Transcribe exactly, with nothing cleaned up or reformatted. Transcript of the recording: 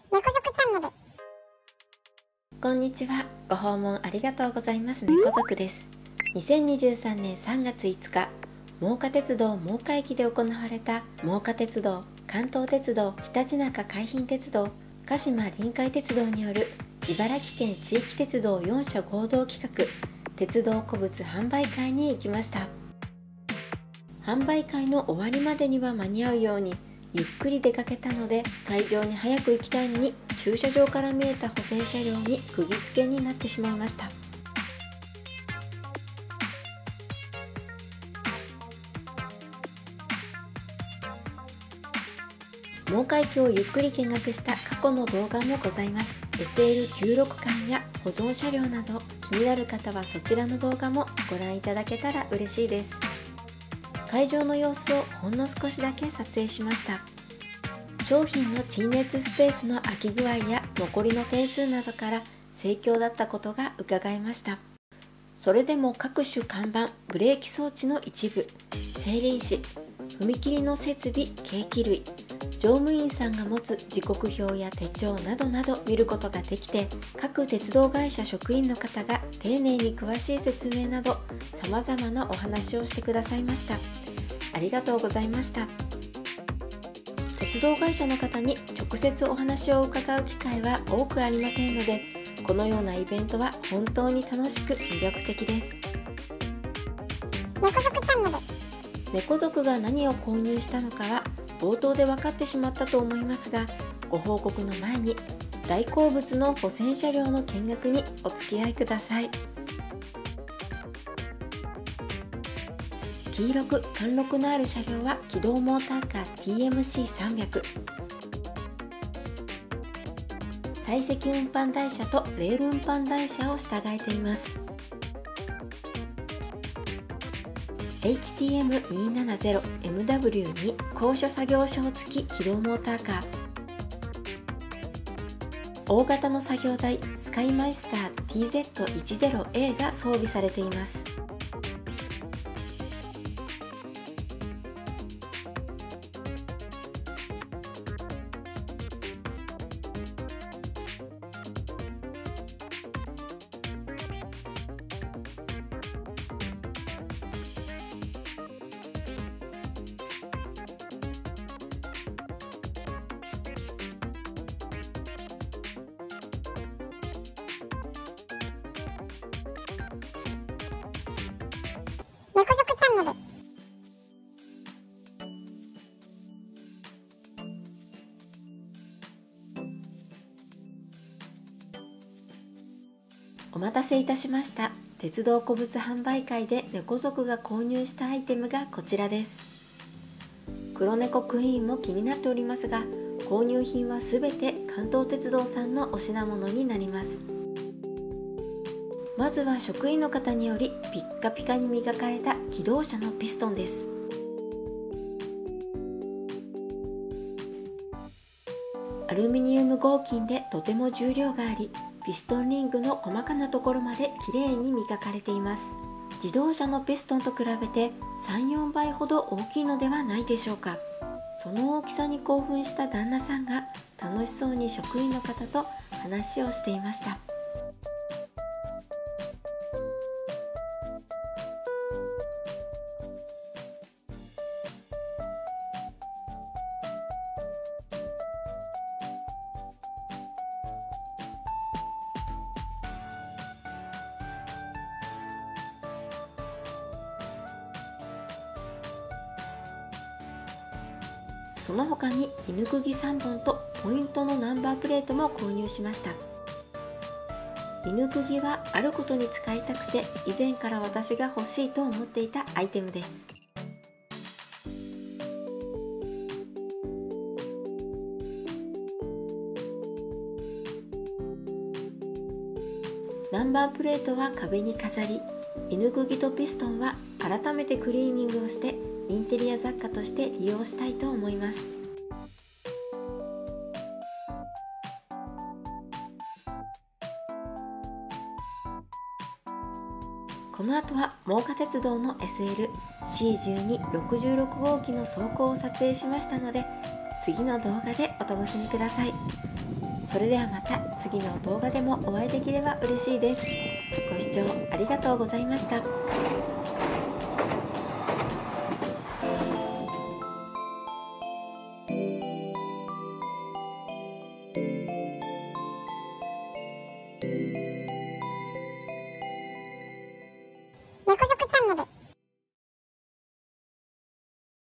猫族チャンネル。 こんにちは。ご訪問ありがとうございます。猫族です。にせんにじゅうさんねんさんがついつか、真岡鉄道真岡駅で行われた真岡鉄道、関東鉄道、ひたちなか海浜鉄道、鹿島臨海鉄道による茨城県地域鉄道よんしゃ合同企画鉄道古物販売会に行きました。販売会の終わりまでには間に合うようにゆっくり出かけたので、会場に早く行きたいのに駐車場から見えた保線車両に釘付けになってしまいました。真岡駅をゆっくり見学した過去の動画もございます。 エスエルきゅうじゅうろく 館や保存車両など気になる方はそちらの動画もご覧いただけたら嬉しいです。会場の様子をほんの少しだけ撮影しました。商品の陳列スペースの空き具合や残りの点数などから盛況だったことが伺えました。それでも各種看板、ブレーキ装置の一部、整輪士、踏切の設備、計器類、乗務員さんが持つ時刻表や手帳などなど見ることができて、各鉄道会社職員の方が丁寧に詳しい説明などさまざまなお話をしてくださいました。ありがとうございました。鉄道会社の方に直接お話を伺う機会は多くありませんので、このようなイベントは本当に楽しく魅力的です。 猫族チャンネル。 猫族が何を購入したのかは冒頭で分かってしまったと思いますが、ご報告の前に大好物の保線車両の見学にお付き合いください。黄色く貫禄のある車両は機動モーターカー ティーエムシーさんびゃく、 採石運搬台車とレール運搬台車を従えています。 エイチティーエムにひゃくななじゅうエムダブリューに 高所作業床付き機動モーターカー、大型の作業台スカイマイスター ティーゼットじゅうエー が装備されています。 猫族チャンネル。 お待たせいたしました。鉄道古物販売会で猫族が購入したアイテムがこちらです。黒猫クイーンも気になっておりますが、購入品はすべて関東鉄道さんのお品物になります。まずは職員の方によりピッカピカに磨かれた気動車のピストンです。アルミニウム合金でとても重量があり、ピストンリングの細かなところまできれいに磨かれています。自動車のピストンと比べて さん、よんばいほど大きいのではないでしょうか。その大きさに興奮した旦那さんが楽しそうに職員の方と話をしていました。その他に犬釘さんぼんとポイントのナンバープレートも購入しました。犬釘はあることに使いたくて以前から私が欲しいと思っていたアイテムです。ナンバープレートは壁に飾り、犬釘とピストンは改めてクリーニングをしてインテリア雑貨として利用したいと思います。この後は真岡鉄道の エスエルシーじゅうにろくじゅうろく 号機の走行を撮影しましたので、 次の動画でお楽しみください。それではまた次の動画でもお会いできれば嬉しいです。ご視聴ありがとうございました。